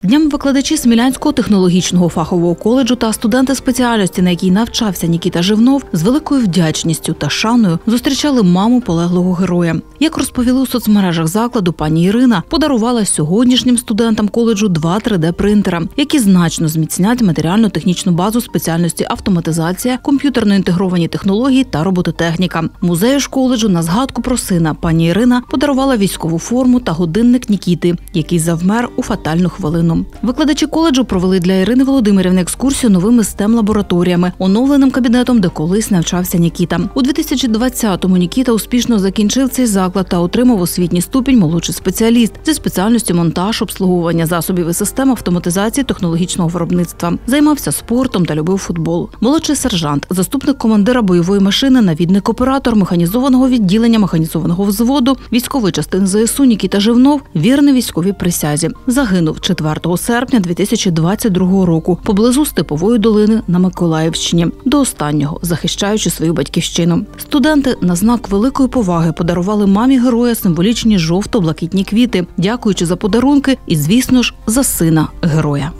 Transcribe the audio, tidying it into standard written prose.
Днями викладачі Смілянського технологічного фахового коледжу та студенти спеціальності, на якій навчався Нікіта Живнов, з великою вдячністю та шаною зустрічали маму полеглого героя. Як розповіли у соцмережах закладу, пані Ірина подарувала сьогоднішнім студентам коледжу 2 3D-принтера, які значно зміцнять матеріально-технічну базу спеціальності автоматизація, комп'ютерно-інтегровані технології та робототехніка. Музею ж коледжу на згадку про сина пані Ірина подарувала військову форму та годинник Нікіти, який завмер у фатальну хвилину. Викладачі коледжу провели для Ірини Володимирівни екскурсію новими STEM-лабораторіями, оновленим кабінетом, де колись навчався Нікіта. У 2020-му Нікіта успішно закінчив цей заклад та отримав освітній ступінь молодший спеціаліст зі спеціальністю монтаж, обслуговування засобів і систем автоматизації технологічного виробництва. Займався спортом та любив футбол. Молодший сержант, заступник командира бойової машини, навідник-оператор механізованого відділення механізованого взводу військової частини ЗСУ Нікіта Живнов вірний військовій присязі. Загинув 4 серпня 2022 року поблизу Степової долини на Миколаївщині, до останнього захищаючи свою батьківщину. Студенти на знак великої поваги подарували мамі героя символічні жовто-блакитні квіти, дякуючи за подарунки і, звісно ж, за сина героя.